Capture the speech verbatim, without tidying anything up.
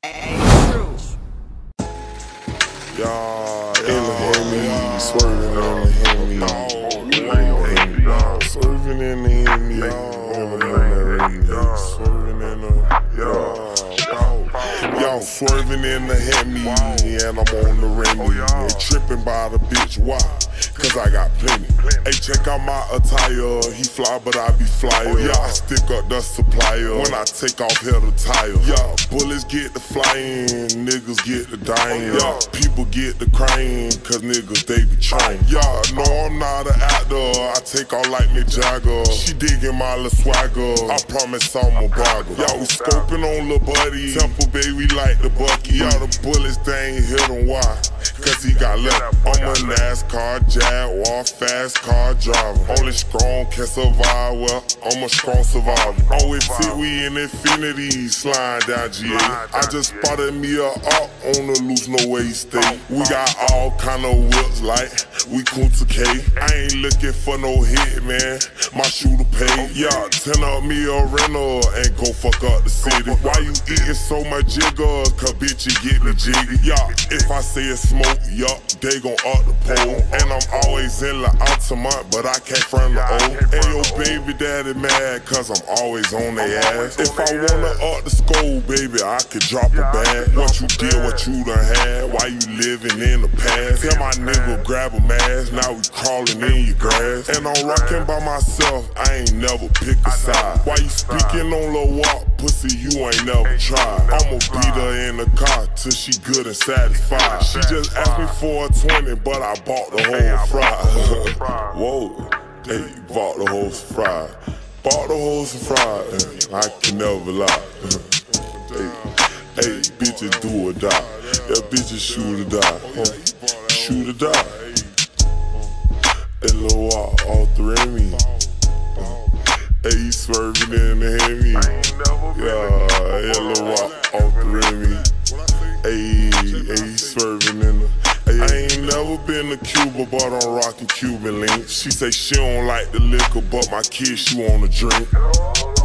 Y'all, in the Hemi, swerving in the Hemi, swerving in the Hemi, swerving in the, y'all swerving in the Hemi, and I'm on the Remy, and tripping by the bitch, why? Cause I got plenty. Hey, check out my attire. He fly, but I be flyer. Yeah, I stick up the supplier. When I take off, hit the tire. Yeah, bullets get the flying, niggas get the dying. Yeah, people get the crying, cause niggas they be trying. Yeah, no, I'm not an actor. I take off like Mick Jagger. She digging my little swagger. I promise I'm a bagger. Yeah, we scoping on lil' buddy. Temple baby like the Bucky. Yeah, the bullets they ain't hit him. Why? Cause he got left. I'm a NASCAR Jaguar, fast car driver. Only strong can survive, well, I'm a strong survivor. Always sit, we in infinity, sliding down G A. I just spotted me a op on the loose, no way he stay. We got all kind of whips like we Kunta K. I ain't looking for no hit, man, my shooter pay. Yeah, turn up me a rental and go fuck up the city. Why you eating so much jigger? Cause bitch, you get me jiggy. Yeah, if I say it's smoke, yup, they gon' up the pole. And I'm always in the Altamont, but I came from the O. And your baby daddy mad, cause I'm always on their ass. If I wanna up the score, baby, I could drop a bag. What you did, what you done had, why you living in the past? Tell my nigga grab a mask, now we crawling in your grass. And I'm rocking by myself, I ain't never pick a side. Why you speaking on Lil' Walk, pussy, you ain't never tried. I'ma beat her in the car till she good and satisfied. She just asked me for a twenty, but I bought the whole fry. Whoa, hey, bought the whole fry. Bought the whole fry, I can never lie. Hey, hey, bitches do or die. Yeah, bitches shoot or die. Huh. Shoot or die. That Lil' Walk all through me. Hey, he swerving in the Hemi. Yeah, that Lil' Walk all through me. Hey, hey, he swerving in the. Hey, I ain't never been to Cuba, but I'm rocking Cuban links. She say she don't like the liquor, but my kid, she wanna drink.